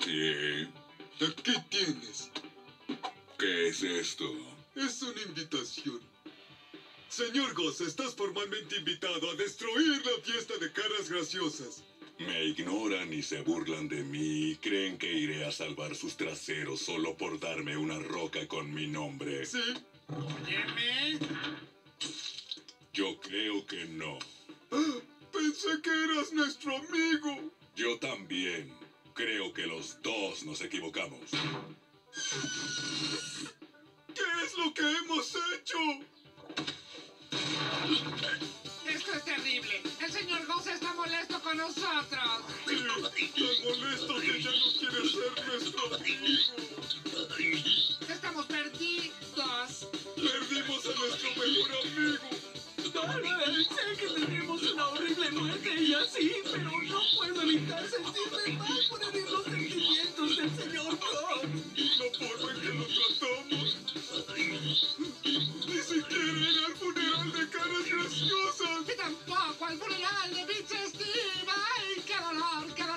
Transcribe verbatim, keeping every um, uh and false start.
Sí. Aquí tienes. ¿Qué es esto? Es una invitación. Señor Goss, estás formalmente invitado a destruir la fiesta de caras graciosas. Me ignoran y se burlan de mí. Creen que iré a salvar sus traseros solo por darme una roca con mi nombre. ¿Sí? Óyeme. Yo creo que no. Ah, pensé que eras nuestro amigo. Yo también. Creo que los dos nos equivocamos. ¿Qué es lo que hemos hecho? Esto es terrible. El señor Goss está molesto con nosotros. Sí, tan molesto que ya no quiere ser nuestro amigo. Estamos perdidos. Perdimos a nuestro mejor amigo. Vale, sé que tenemos una horrible muerte y así, pero no puedo evitar sentirme mal por herir los sentimientos del señor Goss. La forma en que lo tratamos. Ni siquiera ir al funeral de caras graciosas. Y tampoco al funeral de Bitch Steve. ¡Ay, qué dolor, qué dolor!